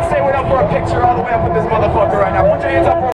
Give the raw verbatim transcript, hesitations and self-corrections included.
Say what up for a picture all the way up with this motherfucker right now. Put your hands up for